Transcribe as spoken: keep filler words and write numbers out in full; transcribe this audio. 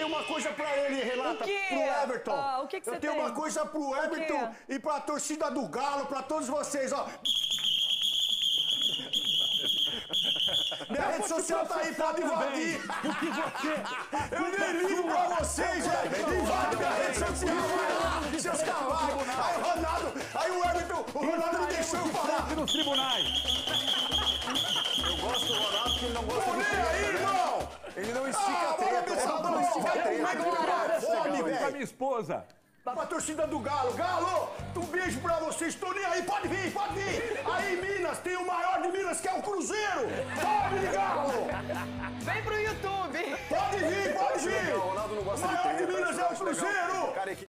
tenho uma coisa pra ele, Renata. O quê? Pro Everton. Ah, o que que você Eu tenho tem? uma coisa pro Everton e pra torcida do Galo, pra todos vocês, ó. Minha rede social tá aí, pode invadir. Porque você... Eu nem ligo pra vocês, velho. Invade minha rede social, vai lá, seus cavalos. Aí o Ronaldo, aí o Everton, o Ronaldo me deixou eu falar. nos tribunais. Eu gosto do Ronaldo porque ele não gosta Tô de nem treta, aí, né? irmão. Ele não estica Ah, a bora treta. ver essa O Ronaldo não bola, estica a vai, treta. vai, vai, Ele vai. é Fome, legal. Com a velho. minha esposa. Pra torcida do Galo. Galo, um beijo pra vocês. Tô nem aí, pode vir, pode vir. Aí em Minas tem o maior de Minas, que é o Cruzeiro. Fome de Galo. Vem pro YouTube. Pode vir, pode vir. O Ronaldo não gosta O de maior de treta. Minas é o acho legal. Cruzeiro. Cara,